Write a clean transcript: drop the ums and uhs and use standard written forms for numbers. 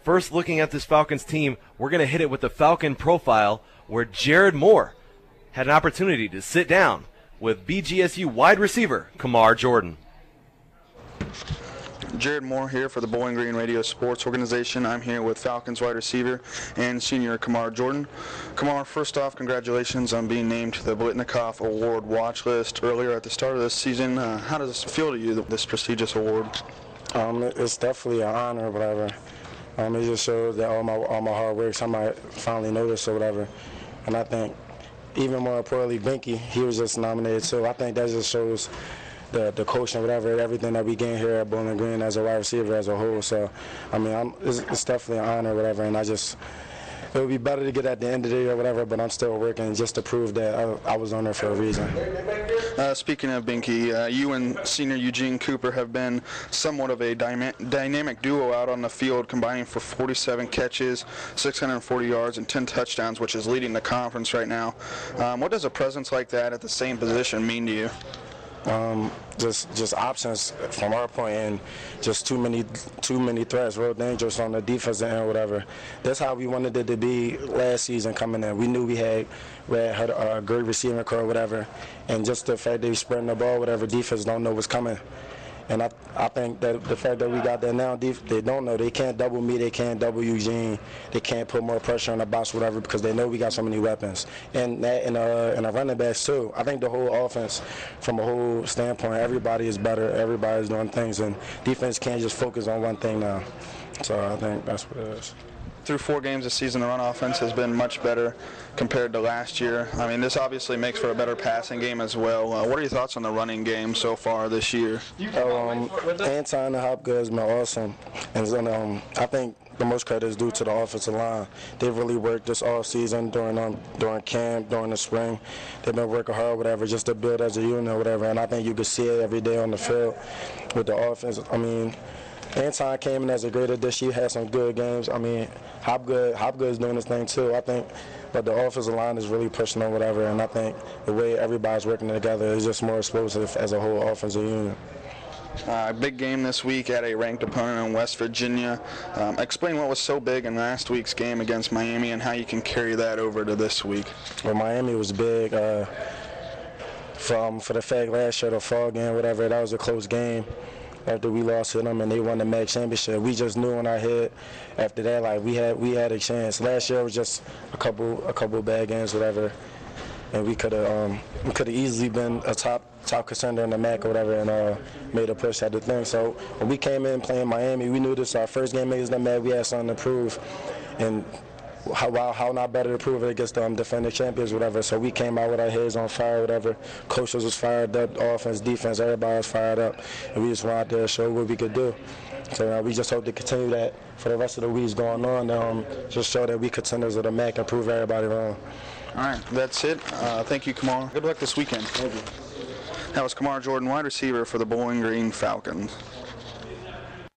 First, looking at this Falcons team, we're going to hit it with the Falcon profile, where Jared Moore had an opportunity to sit down with BGSU wide receiver Kamar Jordan. Jared Moore here for the Bowling Green Radio Sports Organization. I'm here with Falcons wide receiver and senior Kamar Jordan. Kamar, first off, congratulations on being named to the Blitnikoff Award watch list earlier at the start of this season. How does this feel to you, this prestigious award? It's definitely an honor or whatever. It just shows that all my hard work, somebody finally noticed or whatever. And I think even more importantly, Binky, he was just nominated too. I think that just shows the coach and whatever, everything that we gain here at Bowling Green as a wide receiver as a whole. So, it's definitely an honor or whatever, and it would be better to get at the end of the day or whatever, but I'm still working just to prove that I was on there for a reason. Speaking of Binky, you and senior Eugene Cooper have been somewhat of a dynamic duo out on the field, combining for 47 catches, 640 yards, and 10 touchdowns, which is leading the conference right now. What does a presence like that at the same position mean to you? Just options from our point, and just too many threats, real dangerous on the defensive end, whatever. That's how we wanted it to be last season coming in. We knew we had a great receiving core, whatever, and just the fact that we spreading the ball, whatever, defense don't know what's coming. And I think that the fact that we got that now, they don't know. They can't double me. They can't double Eugene. They can't put more pressure on the box, whatever, because they know we got so many weapons. And the running backs, too. I think the whole offense, from a whole standpoint, everybody is better. Everybody's doing things. And defense can't just focus on one thing now. So I think that's what it is. Through 4 games this season, the run offense has been much better compared to last year. This obviously makes for a better passing game as well. What are your thoughts on the running game so far this year? Anton and Hopgood has been awesome. And I think the most credit is due to the offensive line. They've really worked this all season during camp, during the spring. They've been working hard, whatever, just to build as a unit, whatever. And I think you can see it every day on the field with the offense. Anton came in as a great addition. He had some good games. Hopgood is doing his thing too, I think. But the offensive line is really pushing on whatever, and I think the way everybody's working together is just more explosive as a whole offensive unit. Big game this week at a ranked opponent in West Virginia. Explain what was so big in last week's game against Miami and how you can carry that over to this week. Well, Miami was big. For the fact last year, the fall game, whatever, that was a close game. After we lost to them and they won the MAC championship, we just knew in our head after that, like, we had a chance. Last year was just a couple bad games, whatever, and we could have easily been a top contender in the MAC or whatever, and made a push at the thing. So when we came in playing Miami, we knew this was our first game against the MAC. We had something to prove, and how not better to prove it against the defending champions, whatever. So we came out with our heads on fire, whatever. Coaches was fired up, offense, defense, everybody was fired up, and we just went out there to show what we could do. So we just hope to continue that for the rest of the weeks going on, just show that we contenders of the MAC and prove everybody wrong. All right, that's it. Thank you, Kamar. Good luck this weekend. Thank you. That was Kamar Jordan, wide receiver for the Bowling Green Falcons.